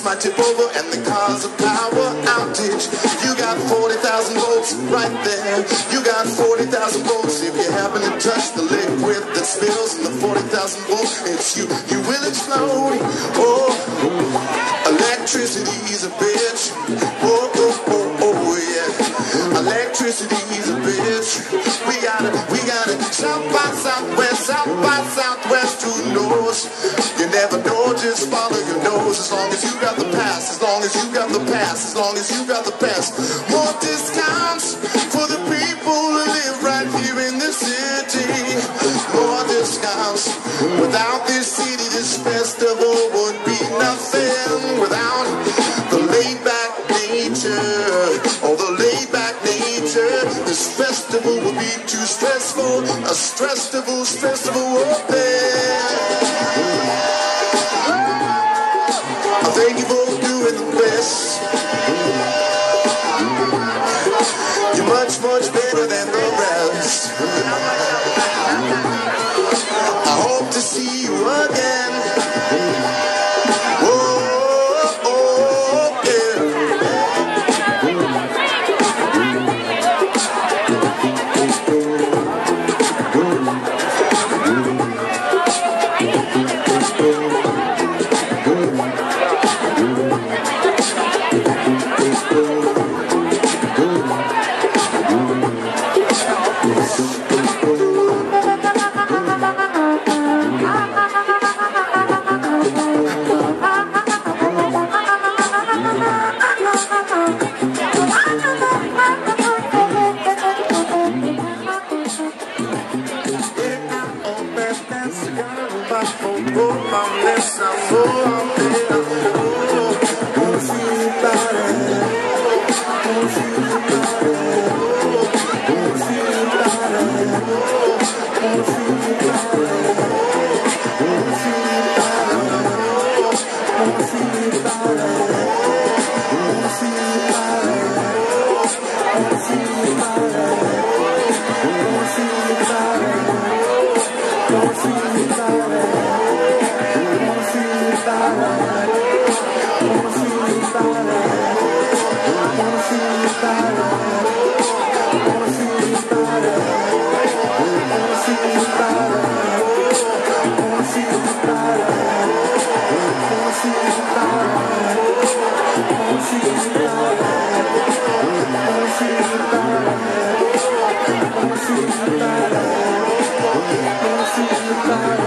might tip over and they cause a power outage. You got 40,000 volts right there. You got 40,000 volts. If you happen to touch the liquid that spills in the 40,000 volts, it's you. You will explode. Oh, electricity's a bitch. Oh, oh, oh, oh, yeah. Electricity's a bitch. We got it. South by southwest, who knows? You never know, just follow your nose. As long as you got the pass, as long as you got the pass, as long as you got the pass. More discounts for the people who live right here in the city. More discounts. Without this city, this festival would be nothing. Without the laid-back nature, or the laid-back nature, this festival would be too stressful. A stressful affair. I thank you for doing the best. You're much, much better than the rest. I hope to see you again. Oh, oh, yeah. See you.